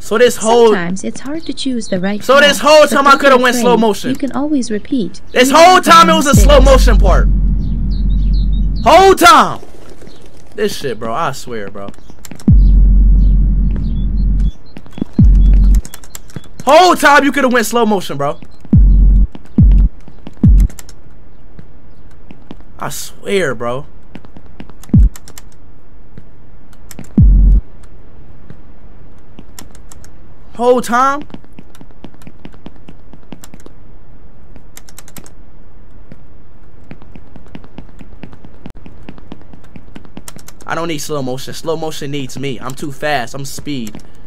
So this whole Sometimes it's hard to choose the right So this path, whole but time I don't could have be went afraid. slow motion. You can always repeat. This whole time it was a slow motion part. Whole time. This shit, bro. I swear, bro. Whole time you could have went slow motion, bro. I swear, bro. Whole time. I don't need slow motion. Slow motion needs me. I'm too fast. I'm speed.